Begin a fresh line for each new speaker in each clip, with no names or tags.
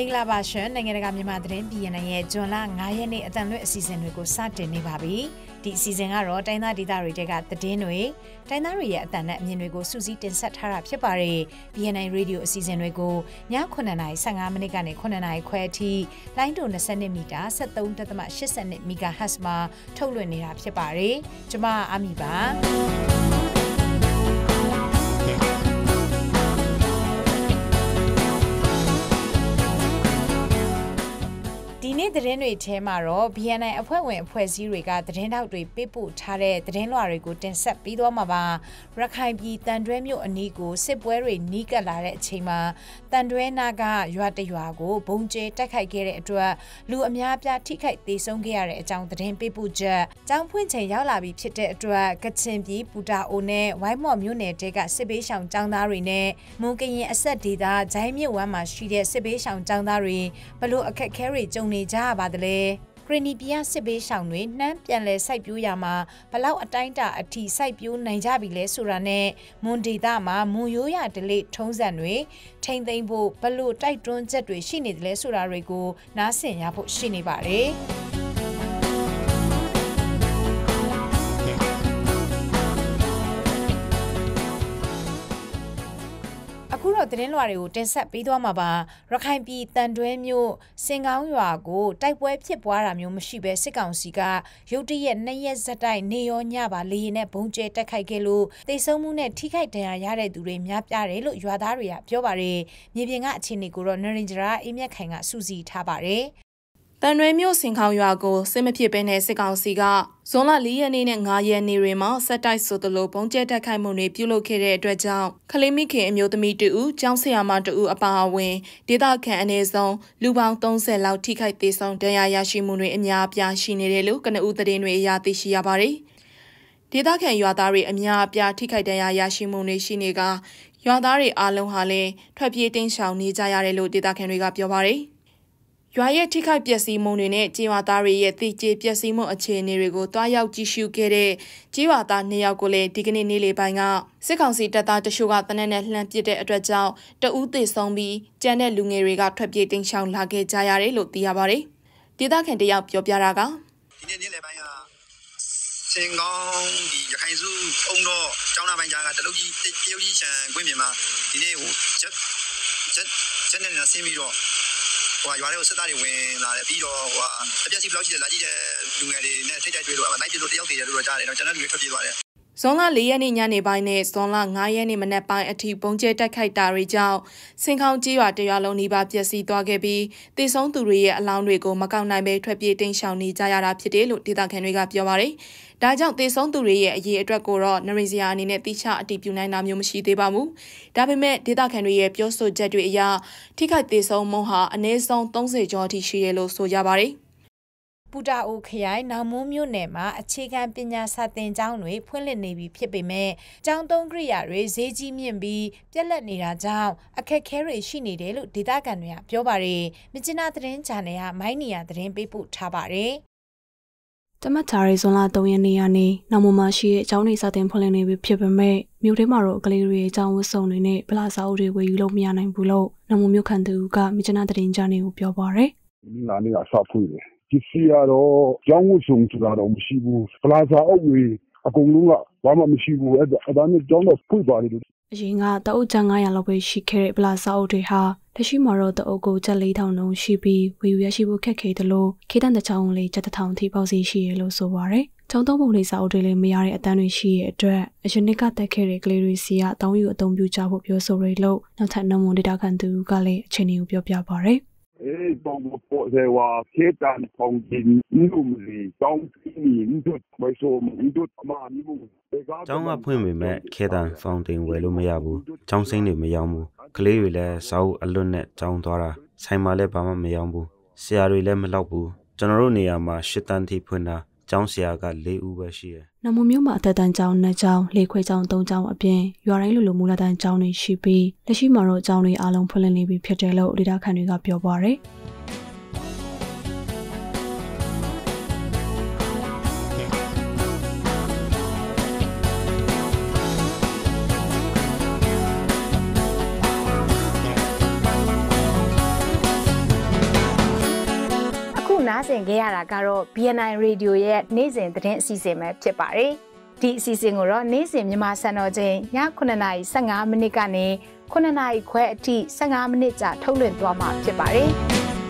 င်္ဂလာပါရှင်နိုင်ငံတကာမြန်မာသတင်းပြည်နယ်ရဲ့ဇွန်လ9ရက်နေ့အတန်လွင့်အစီအစဉ်တွေကိုစတင်နေပါပြီဒီအစီအစဉ်ကတော့တိုင်းသားဒေသတွေကသတင်းတွေတိုင်းသားတွေရဲ့အတန်နဲ့အမြင်တွေကိုစူးစီးတင်ဆက်ထားတာဖြစ်ပါတယ် BNI Radio အစီအစဉ်တွေကိုည9:15မိနစ်ကနေ9:00ခွဲအထိလိုင်းတို20မီတာ 73.82 MHz မှာထုတ်လွှင့်နေတာဖြစ်ပါတယ်ကျွန်မအာမီပါဒီနေ့သတင်းတွေထဲမှာတော့ BNI အဖွဲ့ဝင်အဖွဲ့အစည်းတွေကသတင်းထောက်တွေပေးပို့ထားတဲ့သတင်းလွှာတွေကိုတင်ဆက်ပြီးတော့မှာပါရခိုင်ပြည်တန်တွဲမြို့အနီးကိုစစ်ပွဲတွေနီးကပ်လာတဲ့အချိန်မှာတန်တွဲနာကရွာတရွာကိုဘုံကျဲတိုက်ခိုက်ခဲ့တဲ့အတွက်လူအများအပြားထိခိုက်ဒေဆုံးခဲ့ရတဲ့အကြောင်းသတင်းပေးပို့ချက်ကျောင်းဖွင့်ချိန်ရောက်လာပြီဖြစ်တဲ့အတွက်ကချင်ပြည်ပူတာအိုနဲ့ဝိုင်းမော်မြို့နယ်တဲကစစ်ဘေးရှောင်ကျောင်းသားတွေနဲ့မွန်ကရင်အဆက်ဒေသဂျိုင်းမြစ်ဝမ်းမှာရှိတဲ့စစ်ဘေးရှောင်ကျောင်းသားတွေဘလို့အခက်အခဲတွေကြုံနေကြရပါတယ်ခရနီပီယာစစ်ဘေးရှောင်တွေနှမ်းပြန်လဲစိုက်ပျိုးရမှာဘလောက်အတိုင်းတာအထိစိုက်ပျိုးနိုင်ကြပြီလဲဆိုတာနဲ့မွန်ဒေတာမှာမွန်ရိုးရဒလိထုံးစံတွေထိမ့်သိမ့်ဖို့ဘလို့တိုက်တွန်းချက်တွေရှိနေတယ်လဲဆိုတာတွေကိုနားဆင်ရဖို့ရှိနေပါတယ်အခုတော့သတင်းလွှာတွေကိုတင်ဆက်ပေးသွားမှာပါရခိုင်ပြည်တန်တွဲမြို့စင်ကောင်းရွာကိုတိုက်ပွဲဖြစ်ပွားတာမျိုးမရှိဘဲစစ်ကောင်စီကရုတ်တရက်2ရက်ဇက်တိုက်နေရောညပါလေရင်နဲ့ဘုံကျဲတက်ခိုက်ခဲ့လို့တိတ်ဆုံးမှုနဲ့ထိခိုက်ဒဏ်ရာရတဲ့သူတွေများပြားတယ်လို့ရွာသားတွေကပြောပါတယ်မြေပြင်ကအခြေအနေကိုတော့နရင်ဂျရာအေးမြတ်ခိုင်ကစူးစီးထားပါတယ်တန်ရွဲမြို့စင်ခေါင်ရွာကိုစစ်မဖြစ်ဘဲနဲ့စစ်ကောင်စီကဇွန်လ4ရက်နေ့နဲ့5ရက်နေ့တွေမှာဆက်တိုက်ဆိုသလိုပုံကျဲတက်ခိုက်မှုတွေပြုလုပ်ခဲ့တဲ့အတွက်ကြောင့်ခလေးမိခင်အမျိုးသမီးတူဦးကျောင်းဆရာမတူဦးအပါအဝင်ဒေသခံအနေဆုံးလူပေါင်း30လောက်ထိခိုက်သေးဆုံးဒဏ်ရာရရှိမှုတွေအများအပြားရှိနေတယ်လို့ကနဦးသတင်းတွေအရသိရှိရပါတယ်ဒေသခံရွာသားတွေအများအပြားထိခိုက်ဒဏ်ရာရရှိမှုတွေရှိနေကရွာသားတွေအားလုံးဟာလည်းထွက်ပြေးတိမ်းရှောင်နေကြရတယ်လို့ဒေသခံတွေကပြောပါတယ်ရွာရဲ့ထိခိုက်ပျက်စီးမှုတွေနဲ့ကြေးဝါသားတွေရဲ့တည်ကြည်ပျက်စီးမှုအခြေအနေတွေကိုတွားရောက်ကြည့်ရှုခဲ့တဲ့ကြေးဝါသား2ယောက်ကိုလည်းဒီကနေ့နေ့လယ်ပိုင်းကစစ်ကောင်စီတပ်သားတချို့ကတနက်နဲ့လှမ်းပစ်တဲ့အတွက်ကြောင့်တဦးသေဆုံးပြီးကျန်တဲ့လူငယ်တွေကထွက်ပြေးတိမ်းရှောင်လာခဲ့ကြရတယ်လို့သိရပါတယ်။ဒေသခံတယောက်ပြောပြတာက
ဒီနေ့နေ့လယ်ပိုင်းကစင်ကောင်းဒီရခိုင်စုအုံတော့ကျောင်းသားပိုင်းကြားကတလုတ်ကြီးတရုတ်ကြီးချန်ကွင်းပြင်မှာဒီနေ့ဟိုချက်နဲ့ဆင်းပြီးတော့ဟိုရွာထဲကိုစစ်သားတွေဝင်လာတယ်ပြီးတော့ဟိုအပြက်စီဘလောက်ရှိတယ်လာကြည့်တဲ့လူငယ်တွေနဲ့ထိတ်တိုက်တွေ့လို့လိုက်ပြလို့တယောက်တည်းရလို့ကြားတယ်တော့ကျွန်တော်တို့ထွက်ပြေးသွားတယ်
ဇွန်လ4ရက်နေ့ညနေပိုင်းနဲ့ဇွန်လ9ရက်နေ့မနက်ပိုင်းအထိပုံကျဲတိုက်ခိုက်တာတွေကြောင့်စင်ခေါင်ကြီးရွာတရွာလုံးနီးပါးပျက်စီးသွားခဲ့ပြီးတေဆုံးသူတွေရဲ့အလောင်းတွေကိုမကောက်နိုင်ပဲထွက်ပြေးတိမ်းရှောင်နေကြရတာဖြစ်တယ်လို့ဒေသခံတွေကပြောပါတယ်။ဒါကြောင့်တေဆုံးသူတွေရဲ့အရေးအတွက်ကိုတော့နရိစရာအနေနဲ့တိကျအတည်ပြုနိုင်တာမျိုးမရှိသေးပါဘူး။ဒါပေမဲ့ဒေသခံတွေရဲ့ပြောဆိုချက်တွေအရထိခိုက်တေဆုံးမှုဟာအနည်းဆုံး30ကျော်အထိရှိတယ်လို့ဆိုကြပါတယ်။ပူတာအိုခရိုင်နောင်မွန်းမြို့နယ်မှာအခြေခံပညာစာသင်ကျောင်းတွေဖွင့်လှစ်နေပြီဖြစ်ပေမဲ့ကျောင်းသုံးကိရိယာတွေဈေးကြီးမြင့်ပြီးပြက်လက်နေတာကြောင့်အခက်အခဲတွေရှိနေတယ်လို့ဒေသခံတွေကပြောပါတယ်မြစ်ကျနာသတင်းချန်နယ်ကမိုင်းနီယာသတင်းပေးပို့ထားပါတယ်
တမတ်ထားရီဇွန်လ3ရက်နေ့ကနေနောင်မွန်းမှာရှိတဲ့အကျောင်းတွေစာသင်ဖွင့်လှစ်နေပြီဖြစ်ပေမဲ့မြို့ထဲမှာတော့ကလေးတွေအကြောင်းဝတ်စုံတွေနဲ့ဗလာစာအုပ်တွေဝယ်ယူလို့မရနိုင်ဘူးလို့နောင်မွန်းမြို့ခံသူကမြစ်ကျနာသတင်းချန်နယ်ကိုပြောပါတယ်
နာနေအဆောက်ဖွင့်တယ်ဒီစီရတော့ကျောင်းဝတ်စုံဆိုတာတော့မရှိဘူးပလာဇာအုပ်တွေအကုန်လုံးကဘာမှမရှိဘူးအဲ့ဒါနဲ့ကျောင်းတော့ဖွင့်ပါတယ်
အရင်ကတအုပ်ကျန်900လောက်ပဲရှိခဲ့တဲ့ပလာဇာအုပ်တွေဟာလက်ရှိမှာတော့တအုပ်ကိုကျပ်4000နှုန်းရှိပြီးဝယ်ယူရရှိဖို့ခက်ခဲတယ်လို့ခေတ္တတစ်ချောင်းလေးကျပ်1000ထိပေါက်စီရှိရလို့ဆိုပါတယ်ကျောင်းသုံးပုံလေးစာအုပ်တွေလည်းမရတဲ့အတန်းတွေရှိရဲ့အတွက်အရင်နှစ်ကတက်ခဲ့တဲ့ကလေးတွေစီကအတောင်းယူအသုံးပြုကြဖို့ပြောဆိုရလို့နောက်ထပ်နှုံမွန်ဒေတာခံသူကလည်းအခြေအနေကိုပြောပြပါတယ်
帮我报在话，铁蛋黄金你都没当你都为什么你都嘛你不？
ကျောင်းကဖွင့်ပေမဲ့ခေတံဖောင်တင်ဝယ်လို့မရဘူး။ကျောင်းစိမ်းတွေမရောဘူး။ကလေးတွေလည်းစာအုပ်အလွတ်နဲ့ကျောင်းသွားတာဆိုင်မှာလည်းဘာမှမရောဘူး။ဆရာတွေလည်းမလောက်ဘူး။ကျွန်တော်တို့နေရာမှာ10တန်းထိဖွင့်တာကျောင်းဆရာက4ဦးပဲရှိတယ်
။နမမျိုးမှာအသက်တန်းကျောင်း2ကျောင်း၊လေခွဲကျောင်း3ကျောင်းအပြင်ရွာတိုင်းလိုလိုမူလတန်းကျောင်းတွေရှိပြီးလက်ရှိမှာတော့ကျောင်းတွေအားလုံးဖွင့်လှစ်နေပြီဖြစ်တယ်လို့ဒေတာခန့်တွေကပြောပါရယ်။
ဆင်ခဲ့ရတာကတော့ BNI Radio ရဲ့နေ့စဉ်သတင်းအစီအစဉ်ပဲဖြစ်ပါတယ်။ဒီအစီအစဉ်ကိုတော့နေ့စဉ်မြန်မာစံတော်ချိန်ည9:15 မိနစ်ကနေ9:00ခွဲအထိ15မိနစ်ကြာထုတ်လွှင့်သွားမှာဖြစ်ပါတယ်။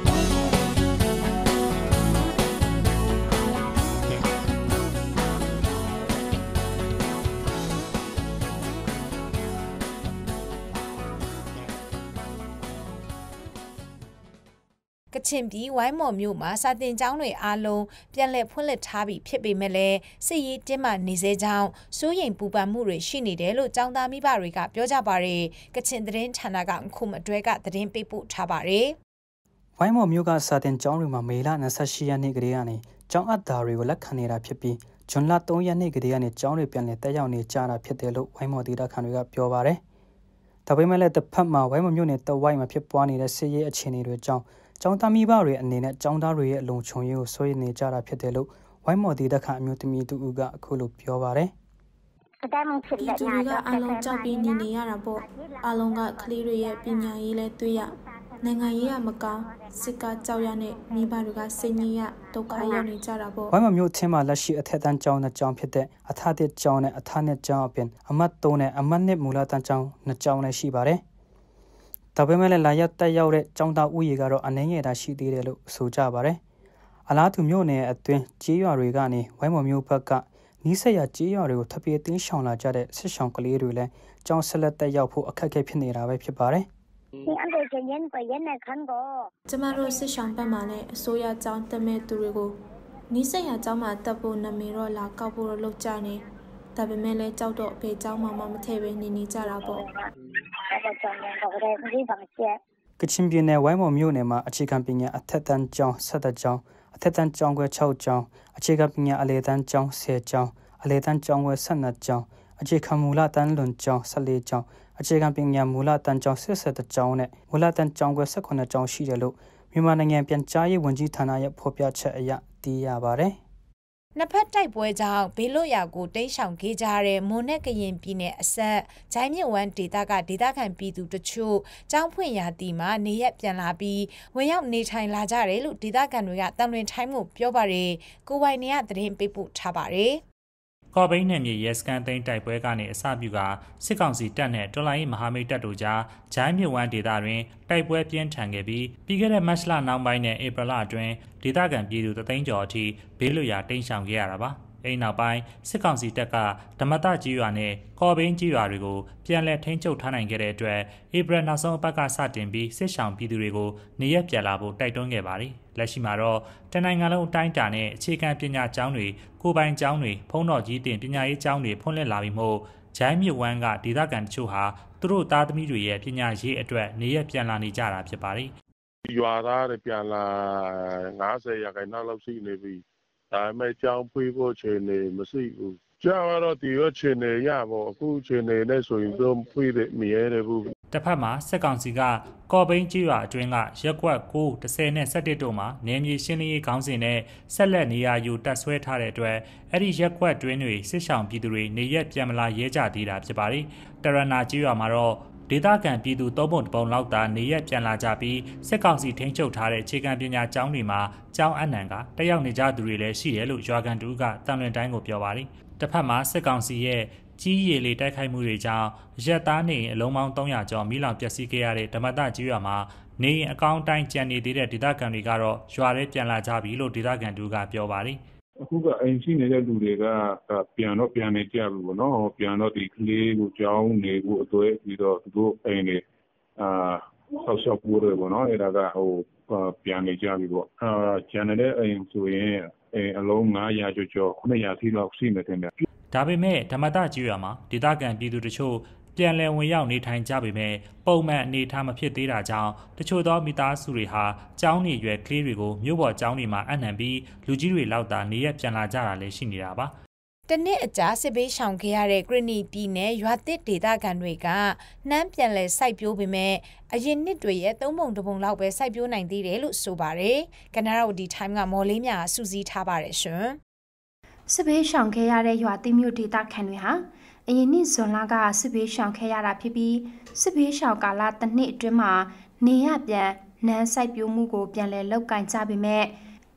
ကချင်ပြည်ဝိုင်းမော်မြို့မှာစာတင်ကျောင်းတွေအားလုံးပြန်လည်ဖွင့်လှစ်ထားပြီးဖြစ်ပေမဲ့လည်းစစ်ရေးတင်းမာနေစေကြောင်းစိုးရိမ်ပူပန်မှုတွေရှိနေတယ်လို့ကျောင်းသားမိဘတွေကပြောကြပါတယ်။ကချင်သတင်းဌာနကခုမှအတွဲကသတင်းပေးပို့ထားပါတယ်
။ဝိုင်းမော်မြို့ကစာတင်ကျောင်းတွေမှာမေလ28ရက်နေ့ကလေးကနေကျောင်းအပ်သားတွေကိုလက်ခံနေတာဖြစ်ပြီးဇွန်လ3ရက်နေ့ကလေးကနေကျောင်းတွေပြန်လည်တက်ရောက်နေကြတာဖြစ်တယ်လို့ဝိုင်းမော်ဒေသခံတွေကပြောပါတယ်။ဒါပေမဲ့လည်းတစ်ဖက်မှာဝိုင်းမော်မြို့နယ်တဝိုက်မှာဖြစ်ပွားနေတဲ့စစ်ရေးအခြေအနေတွေကြောင့်ကျောင်းသားမိဘတွေအနေနဲ့ကျောင်းသားတွေရဲ့အလုံခြုံရေးကိုစိုးရိမ်နေကြတာဖြစ်တယ်လို့ဝိုင်းမော်ဒေသခံအမျိုးသမီးတူကအခုလိုပြောပါတယ်
။ဒီသူတွေကအလုံးကြောက်ပြီးနေရတာပေါ့။အလုံးကကလေးတွေရဲ့ပညာရေးလဲတွေ့ရ။နိုင်ငံရေးကမကောင်းစစ်ကကြောက်ရနဲ့မိဘတွေကစိတ်ညစ်ရဒုက္ခရောက်နေကြတာပေါ့
။ဝိုင်းမော်မြို့ချင်းမှာလက်ရှိအထက်တန်းကျောင်းနှစ်ကျောင်းဖြစ်တဲ့အထက်ကျောင်းနဲ့အထက်နှစ်ကျောင်းအပြင်အမှတ်3နဲ့အမှတ်1မူလတန်းကျောင်းနှစ်ကျောင်းလည်းရှိပါတယ်။ဒါပေမဲ့လည်းလာရောက်တက်ရောက်တဲ့ကျောင်းသားဦးရေကတော့အနေငယ်တာရှိသေးတယ်လို့ဆိုကြပါတယ်။အလားတူမြို့နယ်အတွင်းကြေးရွာတွေကနေဝိုင်းမော်မြို့ဘက်ကနီးစပ်ရာကြေးရွာတွေကိုထပ်ပြေးတင်းရှောင်လာကြတဲ့စစ်ရှောင်ကလေးတွေလည်းကျောင်းဆက်လက်တက်ရောက်ဖို့အခက်အခဲဖြစ်နေတာပဲဖြစ်ပါတယ်
။ကျမတို့စစ်ရှောင်ဘက်မှာလည်းအစိုးရကျောင်းတက်မဲ့သူတွေကိုနီးစပ်ရာကျောင်းမှာတက်ဖို့နာမည်တော့လာကောက်ဖို့လုပ်ကြနေ။ဒါပေမဲ့လည်းကြောက်တော့ဘေးကျောင်းမှာမထည့်ပဲနေကြတာပေါ့။
ကချင်ပြည်နယ်ဝိုင်းမော်မြို့နယ်မှာအခြေခံပညာအထက်တန်းကျောင်း17ကျောင်းအထက်တန်းကျောင်းခွဲ6ကျောင်းအခြေခံပညာအလယ်တန်းကျောင်း10ကျောင်းအလယ်တန်းကျောင်းခွဲ12ကျောင်းအခြေခံမူလတန်းလွန်ကျောင်း14ကျောင်းအခြေခံပညာမူလတန်းကျောင်း17ကျောင်းနဲ့မူလတန်းကျောင်းခွဲ18ကျောင်းရှိတယ်လို့မြန်မာနိုင်ငံပြန်ကြားရေးဝန်ကြီးဌာနရဲ့ဖော်ပြချက်အရသိရပါတယ်
နှစ်ဖက်တိုက်ပွဲကြောင့်ဘေးလွတ်ရာကိုတိမ်းရှောင်ခဲ့ကြတဲ့မွန်နဲ့ကရင်ပြည်နယ်အစပ်ဂျိုင်းမြစ်ဝမ်းဒေသကဒေသခံပြည်သူတချို့ကျောင်းဖွင့်ရာသီမှာနေရက်ပြန်လာပြီးဝင်ရောက်နေထိုင်လာကြတယ်လို့ဒေသခံတွေကတန်လွင်ထိုင်းမှုပြောပါတယ်ကိုဝိုင်နေရသတင်းပေးပို့ထားပါတယ်
ကော့ဘိန်းနယ်မြေရဲစခန်းသိမ်းတိုက်ပွဲကနေအစပြုကစစ်ကောင်စီတပ်နဲ့တော်လိုင်းမဟာမိတ်တပ်တို့ကြားဂျိုင်းမြစ်ဝမ်းဒေသတွင်တိုက်ပွဲပြင်းထန်ခဲ့ပြီးပြီးခဲ့တဲ့မတ်လနောက်ပိုင်းနဲ့ဧပြီလအတွင်းဒေသခံပြည်သူ3သိန်းကျော်အထိဘေးလွတ်ရာတိမ်းရှောင်ခဲ့ရတာပါ။အဲဒီနောက်ပိုင်းစစ်ကောင်စီတပ်ကဓမ္မတကြီးရွာနဲ့ကော့ဘိန်းကြီးရွာတွေကိုပြန်လည်ထိန်းချုပ်ထားနိုင်ခဲ့တဲ့အတွက်ဧပြီနောက်ဆုံးအပတ်ကစတင်ပြီးစစ်ရှောင်ပြည်သူတွေကိုနေရက်ပြန်လာဖို့တိုက်တွန်းခဲ့ပါတယ်။လက်ရှိမှာတော့တနိုင်ငံလုံးအတိုင်းအတာနဲ့အခြေခံပညာကျောင်းတွေကိုယ်ပိုင်ကျောင်းတွေဖုံးတော်ကြီးတင်ပညာရေးကျောင်းတွေဖွင့်လှစ်လာပြီးမို့ဂျိုင်းမြစ်ဝမ်းကဒေသခံတချို့ဟာသူတို့သားသမီးတွေရဲ့ပညာရေးအတွက်နေရက်ပြန်လာနေကြတာဖြစ်ပါတယ်
။ရွာသားတွေပြန်လာ90ရာခိုင်နှုန်းလောက်ရှိနေပြီ။ဒါပေမဲ့ကျောင်းဖွင့်ဖို့အခြေအနေမရှိဘူး။ကျောင်းကတော့ဒီအခြေအနေရပေါ့အခုအခြေအနေနဲ့ဆိုရင်တော့ဖွင့်တယ်မရတဲ့ဘူး
။တစ်ဖက်မှာစစ်ကောင်စီကကော့ဘိန်းကြီးရွာအတွင်းကရက်ကွက်9 10နဲ့17တို့မှာနယ်မြေရှင်းလင်းရေးခေါင်းစဉ်နဲ့ဆက်လက်နေရာယူတပ်ဆွဲထားတဲ့အတွက်အဲ့ဒီရက်ကွက်တွင်းတွေစစ်ဆောင်ပြည်သူတွေနေရက်ပြန်မလာရဲကြသေးတာဖြစ်ပါတယ်။တရနာကြီးရွာမှာတော့ဒေသခံပြည်သူ3ပုံ1ပုံလောက်သာနေရက်ပြန်လာကြပြီးစစ်ကောင်စီထိန်းချုပ်ထားတဲ့အခြေခံပညာကျောင်းတွေမှာကျောင်းအနှံကတက်ရောက်နေကြသူတွေလည်းရှိတယ်လို့ရွာကန်တူကတန်လွင်တိုင်းကိုပြောပါတယ်။တစ်ဖက်မှာစစ်ကောင်စီရဲ့ကြီးရည်လေတိုက်ခိုက်မှုတွေကြောင့်ရက်သားနေအလုံးပေါင်း300ကျော်မိလောင်ပျက်စီးခဲ့ရတဲ့ဓမ္မတကြီးရွာမှာနေအကောင့်တိုင်းကျန်နေသေးတဲ့ဒေသခံတွေကတော့ရွာထဲပြန်လာကြပြီလို့ဒေသခံတူကပြောပါတယ်
အခုကအိမ်ရှိနေတဲ့လူတွေကပြန်နေကြပြီပေါ့နော်ပြန်တော့ဒီကလေးကိုကြောင်းနေဖို့အတွေ့ပြီးတော့သူတို့အိမ်နေဆောက်ရှောက်ဖို့တွေပေါ့နော်အဲ့ဒါကပြန်နေကြပြီပေါ့ကျန်တဲ့အိမ်ဆိုရင်အလုံး900ကျော်900ထိလောက်ရှိနေတယ်
ဒါပေမဲ့ဓမ္မတကြီးရွာမှာဒေသခံပြည်သူတချို့ပြန်လည်ဝင်ရောက်နေထိုင်ကြပေမဲ့ပုံမှန်အနေအထားမဖြစ်သေးတာကြောင့်တချို့သောမိသားစုတွေဟာကျောင်းနေရွယ်ကလေးတွေကိုမြို့ပေါ်ကျောင်းတွေမှာအနှံပြီးလူကြီးတွေလောက်သာနေရက်ပြန်လာကြတာလည်းရှိနေတာပါ
တနစ်အကြာစစ်ဘေးရှောင်ခဲ့ရတဲ့ဂရနီပြည်နယ်ရွာသစ်ဒေသခံတွေကနှမ်းပြန်လဲစိုက်ပျိုးပေမဲ့အရင်နှစ်တွေရဲ့3ပုံ2ပုံလောက်ပဲစိုက်ပျိုးနိုင်သေးတယ်လို့ဆိုပါတယ်ကနရာဝတီတိုင်းကမော်လေးမြစူးစီးထားပါတယ်ရှင်
စစ်ဘေးရှောင်ခဲ့ရတဲ့ရွာသစ်မြို့ဒေသခံတွေဟာအရင်နှစ်ဇွန်လကစစ်ဘေးရှောင်ခဲ့ရတာဖြစ်ပြီးစစ်ဘေးရှောင်ကာလတစ်နှစ်အတွင်းမှာနေရပြန်နန်းစိုက်ပျိုးမှုကိုပြန်လည်လုပ်ကင်ကြပေမဲ့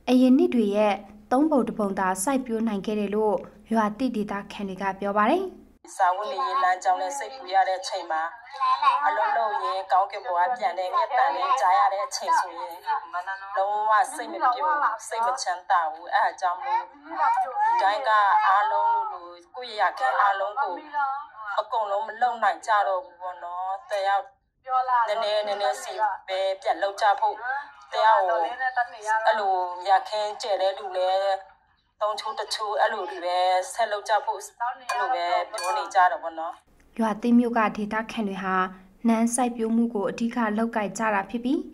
အရင်နှစ်တွေရဲ့သုံးပုံတစ်ပုံသာစိုက်ပျိုးနိုင်ခဲ့တယ်လို့ရွာတိဒေတာခံတွေကပြောပါတယ်
စာဝတ်နေရေးလမ်းကြောင်းနဲ့စိတ်ပူရတဲ့အချိန်မှာအလုံးလုံးရင်ကောင်းကင်ဘဝပြန်တဲ့ငှက်တန်နဲ့ကြားရတဲ့အချိန်ဆိုရင်လုံးဝစိတ်မပြေဘူးစိတ်မချမ်းသာဘူးအဲအကြောင်းလို့ဒီတိုင်းကအားလုံးလို့ကိုယ့်ရခဲအားလုံးကိုအကုန်လုံးမလုံနိုင်ကြတော့ဘူးပေါ့နော်တရားနည်းနည်းစီပဲပြန်လောက်ကြဖို့တရားကိုအဲ့လိုရခဲကျဲတဲ့လူလည်းတုံးချိုးတချိုးအဲ့လိုတွေပဲဆက်လုပ်ကြဖို့အဲ့လိုပဲပြောနေကြတော့ဗောနော်
ရွာသိမ်းမြို့ကဒေတာခန့်တွေဟာနန်းစိုက်ပျိုးမှုကိုအဓိကလောက်ကိုက်ကြတာဖြစ်ပြီး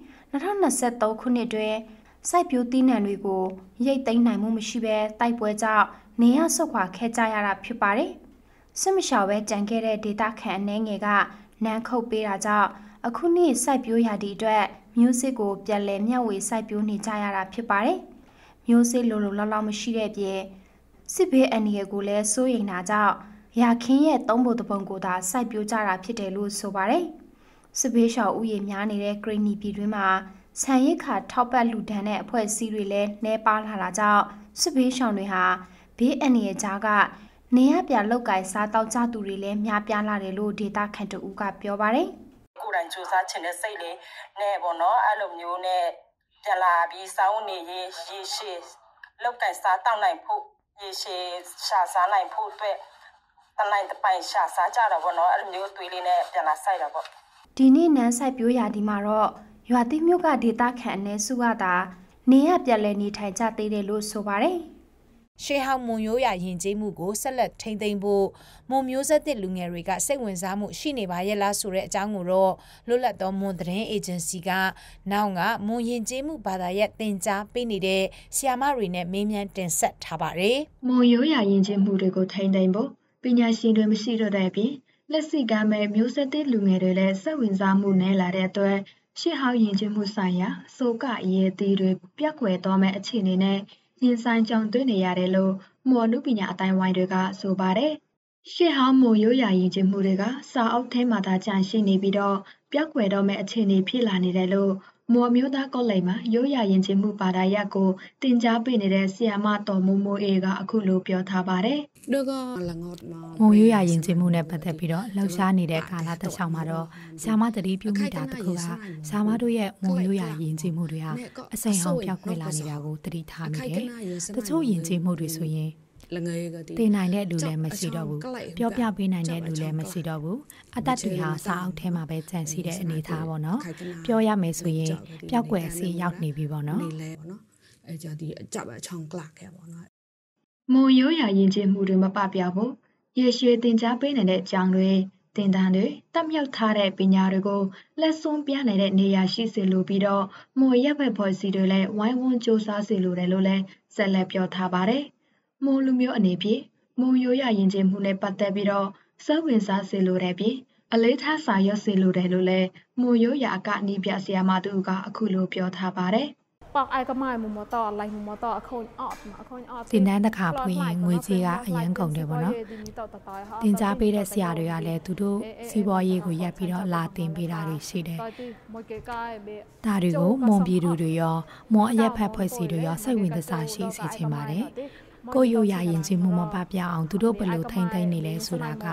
2023ခုနှစ်တွင်စိုက်ပျိုးသီးနှံတွေကိုရိတ်သိမ်းနိုင်မှုမရှိဘဲတိုက်ပွဲကြောင့်နေရဆုတ်ခွာခဲ့ကြရတာဖြစ်ပါတယ်စစ်မလျှောက်ပဲကြံခဲ့တဲ့ဒေတာခန့်အနေငယ်ကနန်းခုတ်ပေးတာကြောင့်အခုနှစ်စိုက်ပျိုးရာသီအတွက်မျိုးစစ်ကိုပြန်လည်မျှဝေစိုက်ပျိုးနေကြရတာဖြစ်ပါတယ်မျိုးစစ်လိုလောက်မရှိတဲ့ပြင်စစ်ဘေးအန္တရာယ်ကိုလည်းစိုးရိမ်တာကြောင့်ရာခင်းရဲ့သုံးပုံတစ်ပုံကိုသာစိုက်ပျိုးကြတာဖြစ်တယ်လို့ဆိုပါတယ်စစ်ဘေးရှောင်ဥယျာဉ်များနေတဲ့ဂရိနီပြည်တွင်းမှာဆန်ရိက္ခာထောက်ပံ့လူဒန်းတဲ့အဖွဲ့အစည်းတွေလည်းနှဲပါလာတာကြောင့်စစ်ဘေးရှောင်တွေဟာဘေးအန္တရာယ်ကြားကနေရပြလောက်ကင်စားတောက်ကြသူတွေလည်းများပြားလာတယ်လို့ဒေတာခန့်တူကပြောပါတယ်
ကိုယ်တိုင်စူးစမ်းခြင်းနဲ့စိတ်လေးနဲ့ပေါ့နော်အဲ့လိုမျိုးနဲ့ပြန်လာပြီးစောင်းနေရေရှည်လောက်ကင်စားတောက်နိုင်ဖို့ရေရှည်ရှာစားနိုင်ဖို့အတွက်တနိုင်တပိုင်ရှာစားကြတာပေါ့နော်အဲ့လိုမျိုးသွေးလေးနဲ့ပြန်လာဆိုင်တာပေါ့
ဒီနေ့နန်းဆိုင်ပြိုးရာဒီမှာတော့ရွာတိမြို့ကဒေတာခန့်အနေစုကသာနေရပြက်လဲနေထိုင်ကြသေးတယ်လို့ဆိုပါတယ်
ရှေးဟောင်းမွန်ရိုးရာယဉ်ကျေးမှုကိုဆက်လက်ထိန်းသိမ်းဖို့မွန်မျိုးဆက်သစ်လူငယ်တွေကစိတ်ဝင်စားမှုရှိနေပါရဲ့လားဆိုတဲ့အကြောင်းကိုတော့လွတ်လပ်သောမွန်သတင်းအေဂျင်စီကနောက်ကမွန်ယဉ်ကျေးမှုဘာသာရပ်သင်ကြားပေးနေတဲ့ဆရာမတွေနဲ့မေးမြန်းတင်ဆက်ထားပါတယ်
။မွန်ရိုးရာယဉ်ကျေးမှုတွေကိုထိန်းသိမ်းဖို့ပညာရှင်တွေမရှိတော့တဲ့အပြင်လက်ရှိကမဲ့မျိုးဆက်သစ်လူငယ်တွေလည်းစိတ်ဝင်စားမှုနည်းလာတဲ့အတွက်ရှေးဟောင်းယဉ်ကျေးမှုဆိုင်ရာစိုးကအရေးအသေးတွေပြက်ကွယ်သွားမဲ့အခြေအနေနဲ့ရင်ဆိုင်ကြုံတွေ့နေရတယ်လို့မော်နုပညာအတိုင်းဝိုင်းတွေကဆိုပါတယ်။ရှေ့ဟောင်းမွန်ရိုးရာယဉ်ကျေးမှုတွေကစာအုပ်ထဲမှာသာကျန်ရှိနေပြီးတော့ပျောက်ကွယ်တော့မဲ့အခြေအနေဖြစ်လာနေတယ်လို့မော်မျိုးသားကောလိပ်မှာရိုးရာယဉ်ကျေးမှုဘာသာရပ်ကိုတင်ကြားပေးနေတဲ့ဆီယာမတော်မိုးမိုးအေးကအခုလိုပြောထားပါတယ်။
မုံရိုးရာယဉ်ကျေးမှုနဲ့ပတ်သက်ပြီးတော့လှုပ်ရှားနေတဲ့ကာလတစ်လျှောက်မှာတော့ဆာမတတိပြုမိတာတစ်ခုကဆာမတို့ရဲ့မုံရိုးရာယဉ်ကျေးမှုတွေဟာအစိမ်ဟောင်းပြောက်ကွယ်လာနေတာကိုသတိထားမိတယ်။တချို့ယဉ်ကျေးမှုတွေဆိုရင်တင်နိုင်တဲ့လူလည်းမရှိတော့ဘူးပြောပြပေးနိုင်တဲ့လူလည်းမရှိတော့ဘူးအသက်တွေဟာစာအုပ်ထဲမှာပဲကျန်ရှိတဲ့အနေအထားပေါ့နော်ပြောရမယ်ဆိုရင်ပျောက်ကွယ်စီရောက်နေပြီပေါ့နော်
အဲကြောင့်ဒီအကြပ်ချောင်းကလာခဲ့ပေါ့နော်မွန်ရိုးရာယဉ်ကျေးမှုတွေမပပျောက်ဘူးရေရှည်တင်ကြားပေးနိုင်တဲ့အကြောင်းတွေတင်တန်းတွေတက်မြောက်ထားတဲ့ပညာတွေကိုလက်စွန်းပြနိုင်တဲ့နေရာရှိစေလိုပြီးတော့မွန်ရက်ဘက်ဖွဲ့စည်းတွေလည်းဝိုင်းဝန်းစူးစမ်းစေလိုတယ်လို့လည်းဆက်လက်ပြောထားပါတယ်မွန်လူမျိုးအနေဖြင့်မွန်ရိုးရာယဉ်ကျေးမှုနဲ့ပတ်သက်ပြီးတော့စိတ်ဝင်စားစေလိုတဲ့ပြင်အလေးထားစာရွက်စေလိုတယ်လို့လည်းမွန်ရိုးရာအကနီးပြဆရာမတူကအခုလိုပြောထားပါတယ်
ပေါအိုက်ကမိုင်မမတော့လိုက်မမတော့အခုအော့
တင်တန်းတစ်ခါဖွင့်ရင်ငွေကြေးကအရန်ကုန်တယ်ပေါ့နော်တင်ကြားပေးတဲ့ဆရာတွေကလည်းသူတို့စီးပွားရေးကိုရပ်ပြီးတော့လာတင်ပေးတာတွေရှိတယ်ဒါတွေကိုမွန်ပြည်သူတွေရောမွန်အရက်ဖက်ဖွဲ့စည်းတွေရောစိတ်ဝင်စားရှိစေချင်ပါတယ်ကိုရိုးရာယဉ်ကျေးမှုမပပြအောင်သူတို့ဘယ်လိုထိန်းသိမ်းနေလဲဆိုတာက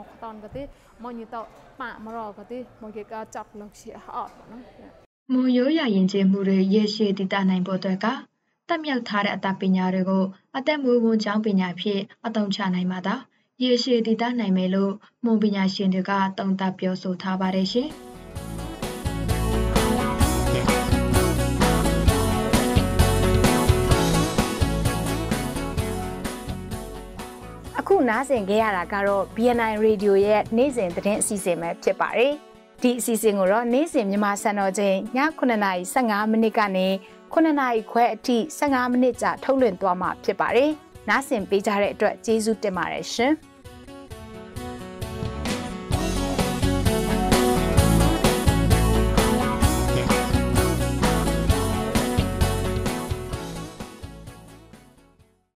မွန်ရိုးရာယဉ်ကျေးမှုတွေရေရှည်တည်တံ့နိုင်ဖို့အတွက်ကတက်မြောက်ထားတဲ့အတတ်ပညာတွေကိုအသက်မွေးဝမ်းကျောင်းပညာဖြင့်အသုံးချနိုင်မှာသာရေရှည်တည်တံ့နိုင်မယ်လို့မွန်ပညာရှင်တွေကသုံးသပ်ပြောဆိုထားပါတယ်ရှင်
အခုနားဆင်ကြရတာကတော့ BNI Radio ရဲ့နေ့စဉ်သတင်းအစီအစဉ်ပဲဖြစ်ပါတယ်။ဒီအစီအစဉ်ကိုတော့နေ့စဉ်မြန်မာစံတော်ချိန်ည9:15မိနစ်ကနေ9:00ခွဲအထိ15မိနစ်ကြာထုတ်လွှင့်သွားမှာဖြစ်ပါတယ်။နားဆင်ပေးကြတဲ့အတွက်ကျေးဇူးတင်ပါတယ်ရှင်။